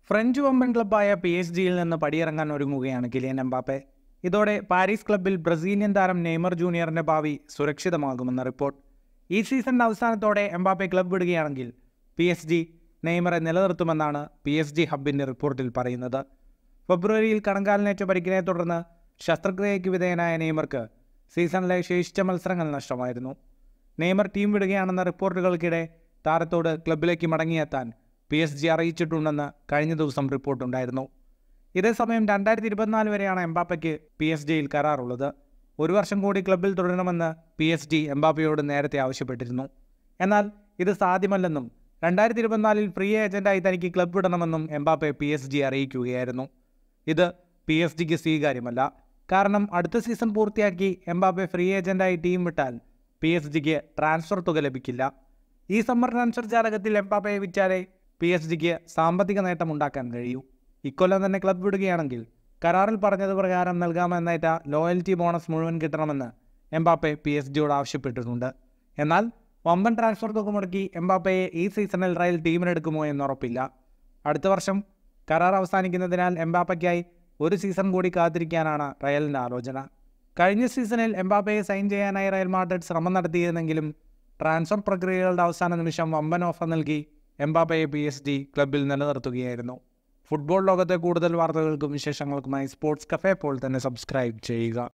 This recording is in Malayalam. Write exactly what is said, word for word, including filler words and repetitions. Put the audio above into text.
ഫ്രഞ്ച് വമ്പൻ ക്ലബ്ബായ പി എസ് ജിയിൽ നിന്ന് പടിയിറങ്ങാൻ ഒരുങ്ങുകയാണ് കിലിയൻ എംബാപ്പെ. ഇതോടെ പാരീസ് ക്ലബ്ബിൽ ബ്രസീലിയൻ താരം നെയ്മർ ജൂനിയറിന്റെ ഭാവി സുരക്ഷിതമാകുമെന്ന റിപ്പോർട്ട്. ഈ സീസണിന്റെ അവസാനത്തോടെ എംബാപ്പെ ക്ലബ്ബ് വിടുകയാണെങ്കിൽ പി എസ് ജി നെയ്മറെ നിലനിർത്തുമെന്നാണ് പി എസ് ജി ഹബിന്റെ റിപ്പോർട്ടിൽ പറയുന്നത്. ഫെബ്രുവരിയിൽ കണങ്കാലിനേറ്റ പരിക്കിനെ തുടർന്ന് ശസ്ത്രക്രിയയ്ക്ക് വിധേയനായ നെയ്മർക്ക് സീസണിലെ ശേഷിച്ച മത്സരങ്ങൾ നഷ്ടമായിരുന്നു. നെയ്മർ ടീം വിടുകയാണെന്ന റിപ്പോർട്ടുകൾക്കിടെ താരത്തോട് ക്ലബ്ബിലേക്ക് മടങ്ങിയെത്താൻ പി എസ് ജി അറിയിച്ചിട്ടുണ്ടെന്ന് കഴിഞ്ഞ ദിവസം റിപ്പോർട്ടുണ്ടായിരുന്നു. ഇതേസമയം രണ്ടായിരത്തി ഇരുപത്തിനാല് വരെയാണ് എംബാപ്പയ്ക്ക് പി എസ് ജിയിൽ കരാറുള്ളത്. ഒരു വർഷം കൂടി ക്ലബ്ബിൽ തുടരണമെന്ന് പി എസ് ജി എംബാപ്പയോട് നേരത്തെ ആവശ്യപ്പെട്ടിരുന്നു. എന്നാൽ ഇത് സാധ്യമല്ലെന്നും രണ്ടായിരത്തി ഇരുപത്തിനാലിൽ ഫ്രീ ഏജന്റായി തനിക്ക് ക്ലബ്ബ് വിടണമെന്നും എംബാപ്പെ പി എസ് ജി അറിയിക്കുകയായിരുന്നു. ഇത് പി എസ് ജിക്ക് സ്വീകാര്യമല്ല. കാരണം അടുത്ത സീസൺ പൂർത്തിയാക്കി എംബാപ്പെ ഫ്രീ ഏജന്റായി ടീം വിട്ടാൽ പി എസ് ജിക്ക് ട്രാൻസ്ഫർ തുക ലഭിക്കില്ല. ഈ സമ്മർ ട്രാൻസ്ഫർ ജാലകത്തിൽ എംബാപ്പയെ വിറ്റാലേ പി എസ് ജിക്ക് സാമ്പത്തിക നേട്ടം ഉണ്ടാക്കാൻ കഴിയൂ. ഇക്കൊല്ലം തന്നെ ക്ലബ്ബ് വിടുകയാണെങ്കിൽ കരാറിൽ പറഞ്ഞത് പ്രകാരം നൽകാമെന്നേറ്റ ലോയൽറ്റി ബോണസ് മുഴുവൻ കിട്ടണമെന്ന് എംബാപ്പെ പി എസ് ജിയോട് ആവശ്യപ്പെട്ടിട്ടുണ്ട്. എന്നാൽ വമ്പൻ ട്രാൻസ്ഫർ തുക മുടക്കി എംബാപ്പയെ ഈ സീസണിൽ റയൽ ടീമിനെടുക്കുമോ എന്നുറപ്പില്ല. അടുത്ത വർഷം കരാർ അവസാനിക്കുന്നതിനാൽ എംബാപ്പയ്ക്കായി ഒരു സീസൺ കൂടി കാത്തിരിക്കാനാണ് റയലിൻ്റെ ആലോചന. കഴിഞ്ഞ സീസണിൽ എംബാപ്പയെ സൈൻ ചെയ്യാനായി റയൽ മാഡ്രിഡ് ശ്രമം നടത്തിയിരുന്നെങ്കിലും ട്രാൻസ്ഫർ പ്രക്രിയകളുടെ അവസാന നിമിഷം വമ്പൻ ഓഫർ നൽകി എംബാപ്പയെ പി എസ് ജി ക്ലബ്ബിൽ നിലനിർത്തുകയായിരുന്നു. ഫുട്ബോൾ ലോകത്തെ കൂടുതൽ വാർത്തകൾക്കും വിശേഷങ്ങൾക്കുമായി സ്പോർട്സ് കഫേ പോൾ തന്നെ സബ്സ്ക്രൈബ് ചെയ്യുക.